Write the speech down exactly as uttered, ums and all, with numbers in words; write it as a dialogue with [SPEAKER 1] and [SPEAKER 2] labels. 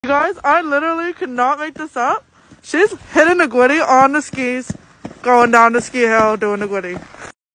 [SPEAKER 1] You guys, I literally could not make this up. She's hitting the Gwiddy on the skis, going down the ski hill, doing the Gwiddy.